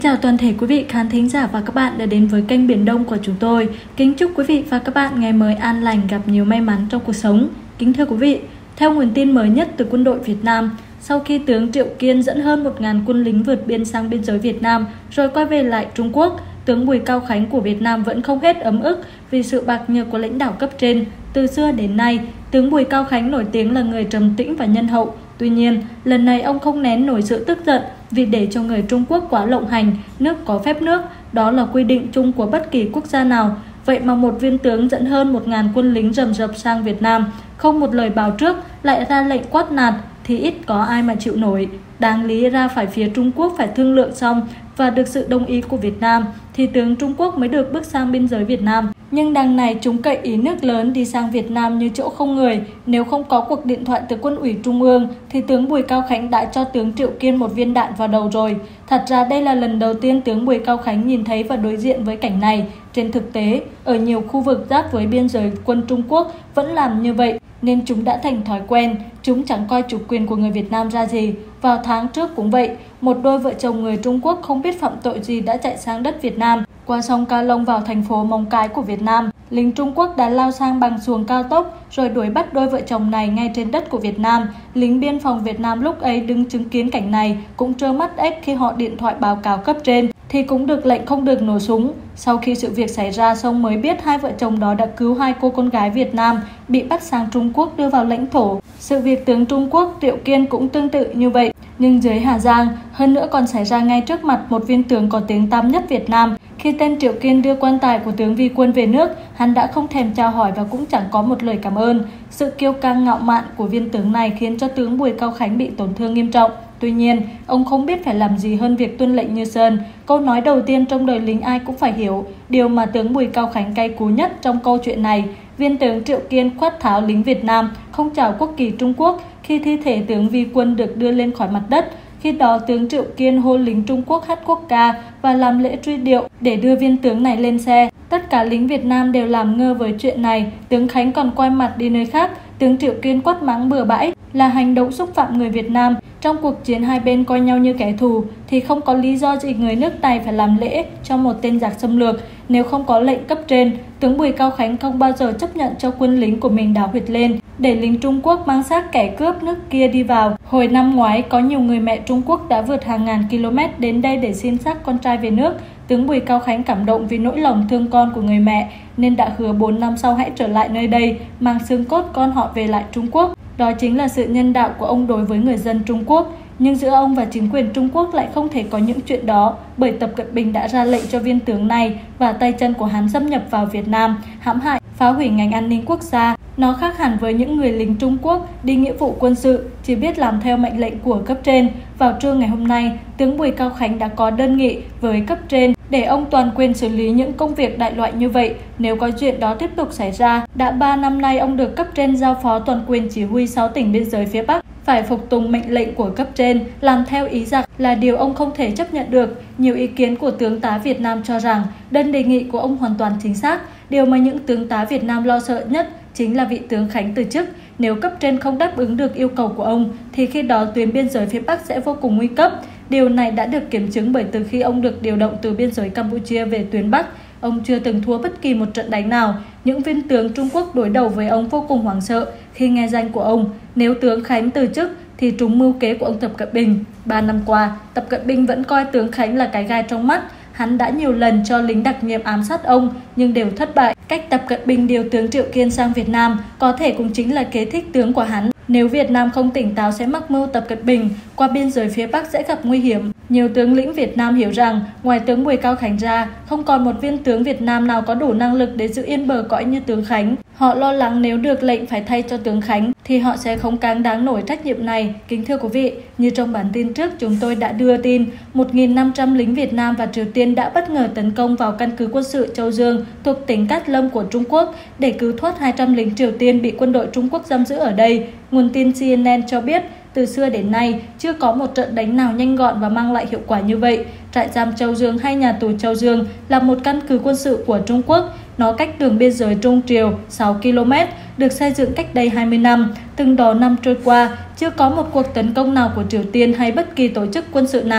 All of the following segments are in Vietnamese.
chào toàn thể quý vị khán thính giả và các bạn đã đến với kênh Biển Đông của chúng tôi. Kính chúc quý vị và các bạn ngày mới an lành, gặp nhiều may mắn trong cuộc sống. Kính thưa quý vị, theo nguồn tin mới nhất từ quân đội Việt Nam, sau khi tướng Triệu Kiên dẫn hơn 1.000 quân lính vượt biên sang biên giới Việt Nam rồi quay về lại Trung Quốc, tướng Bùi Cao Khánh của Việt Nam vẫn không hết ấm ức vì sự bạc nhược của lãnh đạo cấp trên. Từ xưa đến nay, tướng Bùi Cao Khánh nổi tiếng là người trầm tĩnh và nhân hậu. Tuy nhiên, lần này ông không nén nổi sự tức giận vì để cho người Trung Quốc quá lộng hành, nước có phép nước, đó là quy định chung của bất kỳ quốc gia nào. Vậy mà một viên tướng dẫn hơn 1.000 quân lính rầm rập sang Việt Nam, không một lời báo trước, lại ra lệnh quát nạt thì ít có ai mà chịu nổi. Đáng lý ra phải phía Trung Quốc phải thương lượng xong và được sự đồng ý của Việt Nam thì tướng Trung Quốc mới được bước sang biên giới Việt Nam. Nhưng đằng này chúng cậy ý nước lớn đi sang Việt Nam như chỗ không người. Nếu không có cuộc điện thoại từ quân ủy Trung ương thì tướng Bùi Cao Khánh đã cho tướng Triệu Kiên một viên đạn vào đầu rồi. Thật ra đây là lần đầu tiên tướng Bùi Cao Khánh nhìn thấy và đối diện với cảnh này. Trên thực tế, ở nhiều khu vực giáp với biên giới quân Trung Quốc vẫn làm như vậy, nên chúng đã thành thói quen, chúng chẳng coi chủ quyền của người Việt Nam ra gì. Vào tháng trước cũng vậy, một đôi vợ chồng người Trung Quốc không biết phạm tội gì đã chạy sang đất Việt Nam. Qua sông Ca Long vào thành phố Móng Cái của Việt Nam, lính Trung Quốc đã lao sang bằng xuồng cao tốc rồi đuổi bắt đôi vợ chồng này ngay trên đất của Việt Nam. Lính biên phòng Việt Nam lúc ấy đứng chứng kiến cảnh này cũng trơ mắt ếch khi họ điện thoại báo cáo cấp trên thì cũng được lệnh không được nổ súng. Sau khi sự việc xảy ra, xong mới biết hai vợ chồng đó đã cứu hai cô con gái Việt Nam bị bắt sang Trung Quốc đưa vào lãnh thổ. Sự việc tướng Trung Quốc Triệu Kiên cũng tương tự như vậy, nhưng dưới Hà Giang, hơn nữa còn xảy ra ngay trước mặt một viên tướng có tiếng tăm nhất Việt Nam. Khi tên Triệu Kiên đưa quan tài của tướng Vi Quân về nước, hắn đã không thèm chào hỏi và cũng chẳng có một lời cảm ơn. Sự kiêu căng ngạo mạn của viên tướng này khiến cho tướng Bùi Cao Khánh bị tổn thương nghiêm trọng. Tuy nhiên, ông không biết phải làm gì hơn việc tuân lệnh như sơn. Câu nói đầu tiên trong đời lính ai cũng phải hiểu. Điều mà tướng Bùi Cao Khánh cay cú nhất trong câu chuyện này, viên tướng Triệu Kiên khoát tháo lính Việt Nam, không chào quốc kỳ Trung Quốc khi thi thể tướng Vi Quân được đưa lên khỏi mặt đất. Khi đó tướng Triệu Kiên hô lính Trung Quốc hát quốc ca và làm lễ truy điệu để đưa viên tướng này lên xe. Tất cả lính Việt Nam đều làm ngơ với chuyện này, tướng Khánh còn quay mặt đi nơi khác. Tướng Triệu Kiên quát mắng bừa bãi là hành động xúc phạm người Việt Nam. Trong cuộc chiến hai bên coi nhau như kẻ thù thì không có lý do gì người nước này phải làm lễ cho một tên giặc xâm lược. Nếu không có lệnh cấp trên, tướng Bùi Cao Khánh không bao giờ chấp nhận cho quân lính của mình đào huyệt lên để lính Trung Quốc mang xác kẻ cướp nước kia đi vào. Hồi năm ngoái, có nhiều người mẹ Trung Quốc đã vượt hàng ngàn km đến đây để xin xác con trai về nước. Tướng Bùi Cao Khánh cảm động vì nỗi lòng thương con của người mẹ nên đã hứa 4 năm sau hãy trở lại nơi đây, mang xương cốt con họ về lại Trung Quốc. Đó chính là sự nhân đạo của ông đối với người dân Trung Quốc. Nhưng giữa ông và chính quyền Trung Quốc lại không thể có những chuyện đó, bởi Tập Cận Bình đã ra lệnh cho viên tướng này và tay chân của hắn xâm nhập vào Việt Nam, hãm hại, phá hủy ngành an ninh quốc gia. Nó khác hẳn với những người lính Trung Quốc đi nghĩa vụ quân sự, chỉ biết làm theo mệnh lệnh của cấp trên. Vào trưa ngày hôm nay, tướng Bùi Cao Khánh đã có đơn nghị với cấp trên để ông toàn quyền xử lý những công việc đại loại như vậy nếu có chuyện đó tiếp tục xảy ra. Đã 3 năm nay ông được cấp trên giao phó toàn quyền chỉ huy 6 tỉnh biên giới phía Bắc, phải phục tùng mệnh lệnh của cấp trên, làm theo ý giặc là điều ông không thể chấp nhận được. Nhiều ý kiến của tướng tá Việt Nam cho rằng đơn đề nghị của ông hoàn toàn chính xác. Điều mà những tướng tá Việt Nam lo sợ nhất chính là vị tướng Khánh từ chức. Nếu cấp trên không đáp ứng được yêu cầu của ông thì khi đó tuyến biên giới phía Bắc sẽ vô cùng nguy cấp. Điều này đã được kiểm chứng bởi từ khi ông được điều động từ biên giới Campuchia về tuyến Bắc, ông chưa từng thua bất kỳ một trận đánh nào. Những viên tướng Trung Quốc đối đầu với ông vô cùng hoảng sợ khi nghe danh của ông. Nếu tướng Khánh từ chức thì trúng mưu kế của ông Tập Cận Bình. 3 năm qua, Tập Cận Bình vẫn coi tướng Khánh là cái gai trong mắt. Hắn đã nhiều lần cho lính đặc nhiệm ám sát ông nhưng đều thất bại. Cách Tập Cận Bình điều tướng Triệu Kiên sang Việt Nam có thể cũng chính là kế thích tướng của hắn. Nếu Việt Nam không tỉnh táo sẽ mắc mưu Tập Cận Bình, qua biên giới phía Bắc sẽ gặp nguy hiểm. Nhiều tướng lĩnh Việt Nam hiểu rằng ngoài tướng Bùi Cao Khánh ra, không còn một viên tướng Việt Nam nào có đủ năng lực để giữ yên bờ cõi như tướng Khánh. Họ lo lắng nếu được lệnh phải thay cho tướng Khánh thì họ sẽ không cáng đáng nổi trách nhiệm này. Kính thưa quý vị, như trong bản tin trước chúng tôi đã đưa tin, 1.500 lính Việt Nam và Triều Tiên đã bất ngờ tấn công vào căn cứ quân sự Châu Dương thuộc tỉnh Cát Lâm của Trung Quốc để cứu thoát 200 lính Triều Tiên bị quân đội Trung Quốc giam giữ ở đây. Nguồn tin CNN cho biết, từ xưa đến nay, chưa có một trận đánh nào nhanh gọn và mang lại hiệu quả như vậy. Trại giam Châu Dương hay nhà tù Châu Dương là một căn cứ quân sự của Trung Quốc. Nó cách đường biên giới Trung Triều 6 km, được xây dựng cách đây 20 năm. Từng đó năm trôi qua, chưa có một cuộc tấn công nào của Triều Tiên hay bất kỳ tổ chức quân sự nào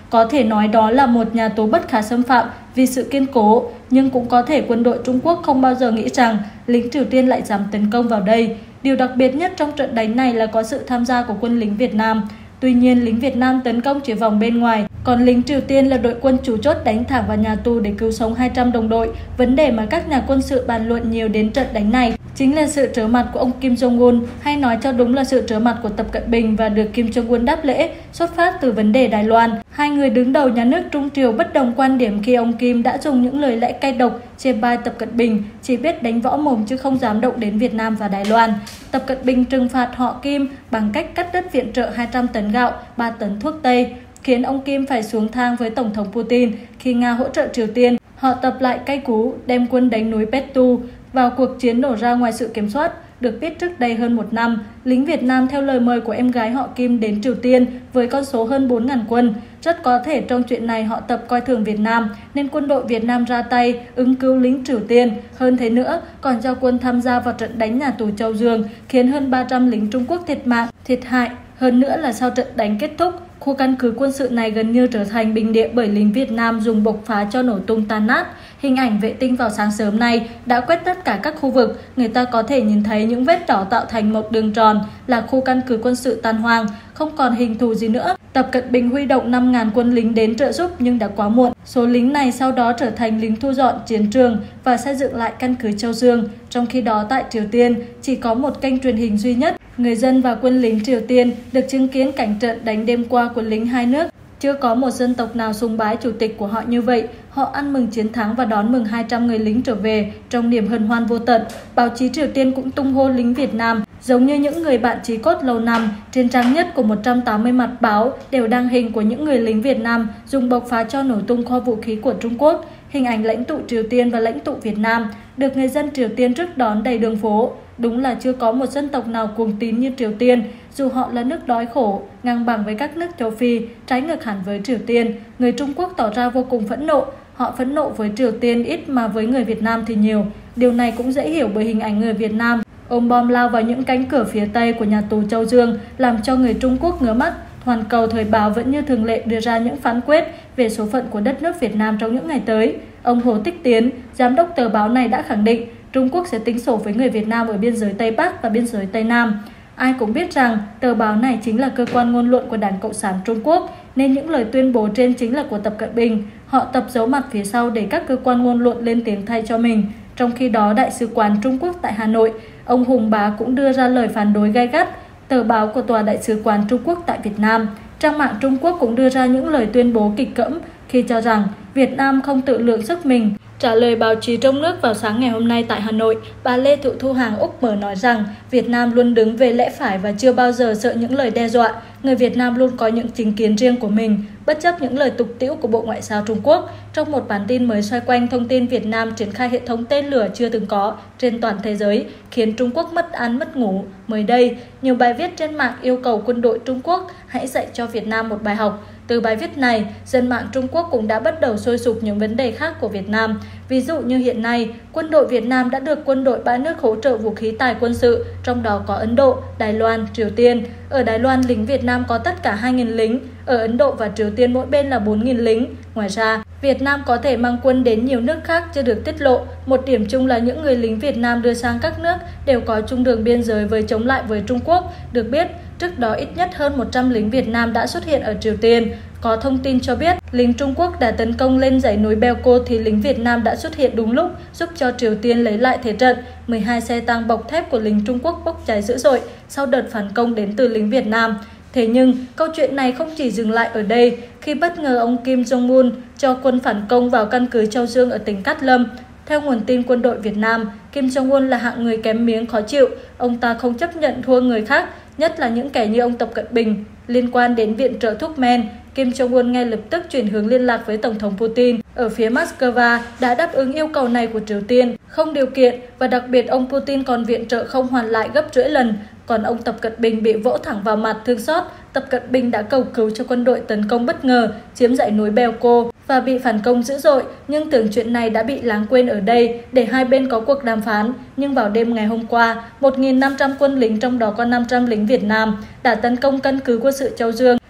Có thể nói đó là một nhà tù bất khả xâm phạm vì sự kiên cố, nhưng cũng có thể quân đội Trung Quốc không bao giờ nghĩ rằng lính Triều Tiên lại dám tấn công vào đây. Điều đặc biệt nhất trong trận đánh này là có sự tham gia của quân lính Việt Nam. Tuy nhiên, lính Việt Nam tấn công chỉ vòng bên ngoài, còn lính Triều Tiên là đội quân chủ chốt đánh thẳng vào nhà tù để cứu sống 200 đồng đội. Vấn đề mà các nhà quân sự bàn luận nhiều đến trận đánh này chính là sự trở mặt của ông Kim Jong-un, hay nói cho đúng là sự trở mặt của Tập Cận Bình, và được Kim Jong-un đáp lễ xuất phát từ vấn đề Đài Loan. Hai người đứng đầu nhà nước Trung Triều bất đồng quan điểm khi ông Kim đã dùng những lời lẽ cay độc chê bai Tập Cận Bình chỉ biết đánh võ mồm chứ không dám động đến Việt Nam và Đài Loan. Tập Cận Bình trừng phạt họ Kim bằng cách cắt đứt viện trợ 200 tấn gạo, 3 tấn thuốc Tây, khiến ông Kim phải xuống thang với Tổng thống Putin khi Nga hỗ trợ Triều Tiên. Họ tập lại cay cú, đem quân đánh núi Petu. Vào cuộc chiến nổ ra ngoài sự kiểm soát, được biết trước đây hơn 1 năm, lính Việt Nam theo lời mời của em gái họ Kim đến Triều Tiên với con số hơn 4.000 quân. Rất có thể trong chuyện này họ Tập coi thường Việt Nam, nên quân đội Việt Nam ra tay ứng cứu lính Triều Tiên. Hơn thế nữa, còn cho quân tham gia vào trận đánh nhà tù Châu Dương, khiến hơn 300 lính Trung Quốc thiệt mạng, thiệt hại. Hơn nữa là sau trận đánh kết thúc, khu căn cứ quân sự này gần như trở thành bình địa bởi lính Việt Nam dùng bộc phá cho nổ tung tan nát. Hình ảnh vệ tinh vào sáng sớm nay đã quét tất cả các khu vực, người ta có thể nhìn thấy những vết đỏ tạo thành một đường tròn là khu căn cứ quân sự tan hoang, không còn hình thù gì nữa. Tập Cận Bình huy động 5.000 quân lính đến trợ giúp nhưng đã quá muộn. Số lính này sau đó trở thành lính thu dọn chiến trường và xây dựng lại căn cứ Châu Dương. Trong khi đó tại Triều Tiên chỉ có một kênh truyền hình duy nhất. Người dân và quân lính Triều Tiên được chứng kiến cảnh trận đánh đêm qua của lính hai nước. Chưa có một dân tộc nào sùng bái chủ tịch của họ như vậy. Họ ăn mừng chiến thắng và đón mừng 200 người lính trở về trong niềm hân hoan vô tận. Báo chí Triều Tiên cũng tung hô lính Việt Nam giống như những người bạn chí cốt lâu năm. Trên trang nhất của 180 mặt báo đều đăng hình của những người lính Việt Nam dùng bộc phá cho nổ tung kho vũ khí của Trung Quốc. Hình ảnh lãnh tụ Triều Tiên và lãnh tụ Việt Nam được người dân Triều Tiên rước đón đầy đường phố. Đúng là chưa có một dân tộc nào cuồng tín như Triều Tiên, dù họ là nước đói khổ, ngang bằng với các nước châu Phi, trái ngược hẳn với Triều Tiên. Người Trung Quốc tỏ ra vô cùng phẫn nộ. Họ phẫn nộ với Triều Tiên ít mà với người Việt Nam thì nhiều. Điều này cũng dễ hiểu bởi hình ảnh người Việt Nam ôm bom lao vào những cánh cửa phía Tây của nhà tù Châu Dương làm cho người Trung Quốc ngứa mắt. Hoàn Cầu Thời báo vẫn như thường lệ đưa ra những phán quyết về số phận của đất nước Việt Nam trong những ngày tới. Ông Hồ Tích Tiến, giám đốc tờ báo này đã khẳng định Trung Quốc sẽ tính sổ với người Việt Nam ở biên giới Tây Bắc và biên giới Tây Nam. Ai cũng biết rằng tờ báo này chính là cơ quan ngôn luận của Đảng Cộng sản Trung Quốc, nên những lời tuyên bố trên chính là của Tập Cận Bình. Họ Tập giấu mặt phía sau để các cơ quan ngôn luận lên tiếng thay cho mình. Trong khi đó, Đại sứ quán Trung Quốc tại Hà Nội, ông Hùng Bá cũng đưa ra lời phản đối gay gắt tờ báo của Tòa Đại sứ quán Trung Quốc tại Việt Nam. Trang mạng Trung Quốc cũng đưa ra những lời tuyên bố kịch cỡm khi cho rằng Việt Nam không tự lượng sức mình. Trả lời báo chí trong nước vào sáng ngày hôm nay tại Hà Nội, bà Lê Thị Thu Hằng Úc mở nói rằng Việt Nam luôn đứng về lẽ phải và chưa bao giờ sợ những lời đe dọa. Người Việt Nam luôn có những chính kiến riêng của mình, bất chấp những lời tục tĩu của Bộ Ngoại giao Trung Quốc. Trong một bản tin mới xoay quanh thông tin Việt Nam triển khai hệ thống tên lửa chưa từng có trên toàn thế giới, khiến Trung Quốc mất ăn mất ngủ. Mới đây, nhiều bài viết trên mạng yêu cầu quân đội Trung Quốc hãy dạy cho Việt Nam một bài học. Từ bài viết này, dân mạng Trung Quốc cũng đã bắt đầu sôi sục những vấn đề khác của Việt Nam. Ví dụ như hiện nay, quân đội Việt Nam đã được quân đội 3 nước hỗ trợ vũ khí tài quân sự, trong đó có Ấn Độ, Đài Loan, Triều Tiên. Ở Đài Loan, lính Việt Nam có tất cả 2.000 lính, ở Ấn Độ và Triều Tiên mỗi bên là 4.000 lính. Ngoài ra, Việt Nam có thể mang quân đến nhiều nước khác chưa được tiết lộ. Một điểm chung là những người lính Việt Nam đưa sang các nước đều có chung đường biên giới với chống lại với Trung Quốc. Được biết, trước đó ít nhất hơn 100 lính Việt Nam đã xuất hiện ở Triều Tiên. Có thông tin cho biết, lính Trung Quốc đã tấn công lên dãy núi Belko thì lính Việt Nam đã xuất hiện đúng lúc, giúp cho Triều Tiên lấy lại thế trận. 12 xe tăng bọc thép của lính Trung Quốc bốc cháy dữ dội sau đợt phản công đến từ lính Việt Nam. Thế nhưng, câu chuyện này không chỉ dừng lại ở đây, khi bất ngờ ông Kim Jong-un cho quân phản công vào căn cứ Châu Dương ở tỉnh Cát Lâm. Theo nguồn tin quân đội Việt Nam, Kim Jong-un là hạng người kém miếng khó chịu, ông ta không chấp nhận thua người khác, nhất là những kẻ như ông Tập Cận Bình. Liên quan đến viện trợ thuốc men, Kim Jong-un ngay lập tức chuyển hướng liên lạc với Tổng thống Putin ở phía Moscow đã đáp ứng yêu cầu này của Triều Tiên, không điều kiện, và đặc biệt ông Putin còn viện trợ không hoàn lại gấp rưỡi lần. Còn ông Tập Cận Bình bị vỗ thẳng vào mặt thương xót. Tập Cận Bình đã cầu cứu cho quân đội tấn công bất ngờ, chiếm dãy núi Belko và bị phản công dữ dội, nhưng tưởng chuyện này đã bị lãng quên ở đây để hai bên có cuộc đàm phán. Nhưng vào đêm ngày hôm qua, 1.500 quân lính, trong đó có 500 lính Việt Nam, đã tấn công căn cứ quân sự Châu Dương.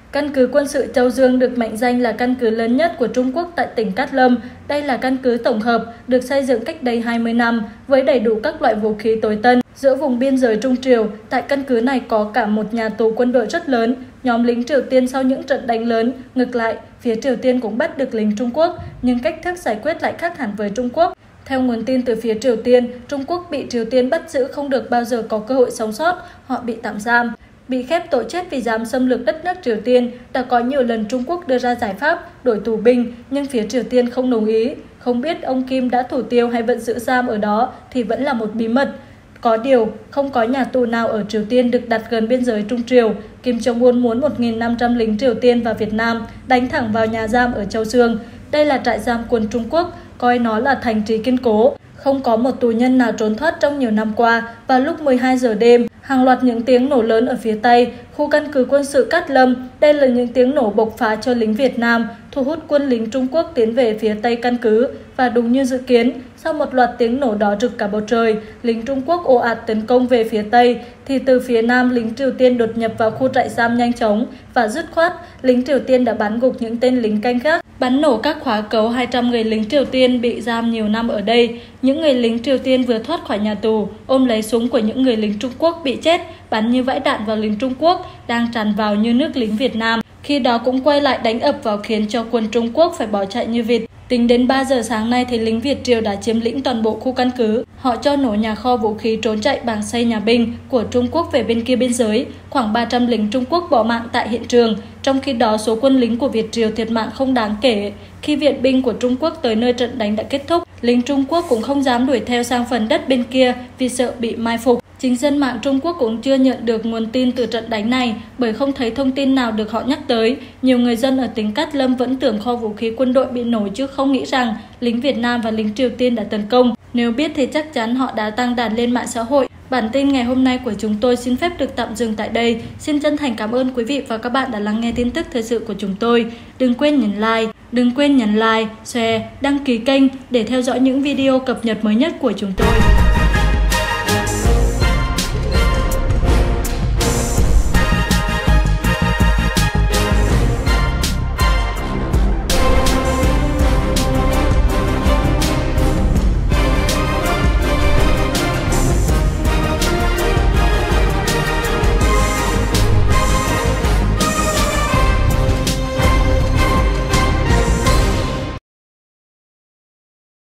Căn cứ quân sự Châu Dương được mệnh danh là căn cứ lớn nhất của Trung Quốc tại tỉnh Cát Lâm. Đây là căn cứ tổng hợp, được xây dựng cách đây 20 năm với đầy đủ các loại vũ khí tối tân. Giữa vùng biên giới Trung Triều, tại căn cứ này có cả một nhà tù quân đội rất lớn. Nhóm lính Triều Tiên sau những trận đánh lớn, ngược lại, phía Triều Tiên cũng bắt được lính Trung Quốc, nhưng cách thức giải quyết lại khác hẳn với Trung Quốc. Theo nguồn tin từ phía Triều Tiên, Trung Quốc bị Triều Tiên bắt giữ không được bao giờ có cơ hội sống sót, họ bị tạm giam. Bị khép tội chết vì dám xâm lược đất nước Triều Tiên, đã có nhiều lần Trung Quốc đưa ra giải pháp đổi tù binh, nhưng phía Triều Tiên không đồng ý. Không biết ông Kim đã thủ tiêu hay vẫn giữ giam ở đó thì vẫn là một bí mật. Có điều, không có nhà tù nào ở Triều Tiên được đặt gần biên giới Trung Triều. Kim Jong-un muốn 1.500 lính Triều Tiên và Việt Nam đánh thẳng vào nhà giam ở Châu Dương. Đây là trại giam quân Trung Quốc, coi nó là thành trì kiên cố. Không có một tù nhân nào trốn thoát trong nhiều năm qua. Vào lúc 12 giờ đêm, hàng loạt những tiếng nổ lớn ở phía Tây, khu căn cứ quân sự Cát Lâm. Đây là những tiếng nổ bộc phá cho lính Việt Nam, thu hút quân lính Trung Quốc tiến về phía Tây căn cứ. Và đúng như dự kiến, sau một loạt tiếng nổ đỏ rực cả bầu trời, lính Trung Quốc ồ ạt tấn công về phía Tây, thì từ phía Nam lính Triều Tiên đột nhập vào khu trại giam nhanh chóng và dứt khoát, lính Triều Tiên đã bắn gục những tên lính canh gác, bắn nổ các khóa cấu 200 người lính Triều Tiên bị giam nhiều năm ở đây. Những người lính Triều Tiên vừa thoát khỏi nhà tù, ôm lấy súng của những người lính Trung Quốc bị chết, bắn như vãi đạn vào lính Trung Quốc đang tràn vào như nước lính Việt Nam. Khi đó cũng quay lại đánh ập vào khiến cho quân Trung Quốc phải bỏ chạy như vịt. Tính đến 3 giờ sáng nay thì lính Việt Triều đã chiếm lĩnh toàn bộ khu căn cứ. Họ cho nổ nhà kho vũ khí trốn chạy bằng xây nhà binh của Trung Quốc về bên kia biên giới. Khoảng 300 lính Trung Quốc bỏ mạng tại hiện trường. Trong khi đó, số quân lính của Việt Triều thiệt mạng không đáng kể. Khi viện binh của Trung Quốc tới nơi trận đánh đã kết thúc, lính Trung Quốc cũng không dám đuổi theo sang phần đất bên kia vì sợ bị mai phục. Chính dân mạng Trung Quốc cũng chưa nhận được nguồn tin từ trận đánh này bởi không thấy thông tin nào được họ nhắc tới. Nhiều người dân ở tỉnh Cát Lâm vẫn tưởng kho vũ khí quân đội bị nổ chứ không nghĩ rằng lính Việt Nam và lính Triều Tiên đã tấn công. Nếu biết thì chắc chắn họ đã tăng đàn lên mạng xã hội. Bản tin ngày hôm nay của chúng tôi xin phép được tạm dừng tại đây. Xin chân thành cảm ơn quý vị và các bạn đã lắng nghe tin tức thời sự của chúng tôi. Đừng quên nhấn like, share, đăng ký kênh để theo dõi những video cập nhật mới nhất của chúng tôi.